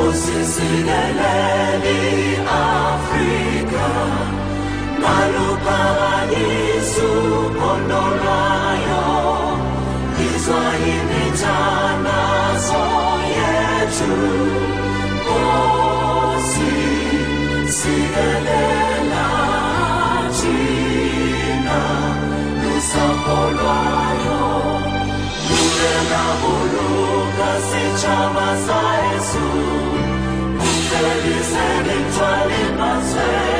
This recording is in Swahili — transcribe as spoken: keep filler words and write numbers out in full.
Nkosi Sikelel iAfrika, maluphakanyiswa uphondo lwayo, izwa imithandazo yethu. Nkosi Sikelela thina lusapho lwayo, lulela buluka sitshaba sa Yesu, ufelise ngithwala imazwe.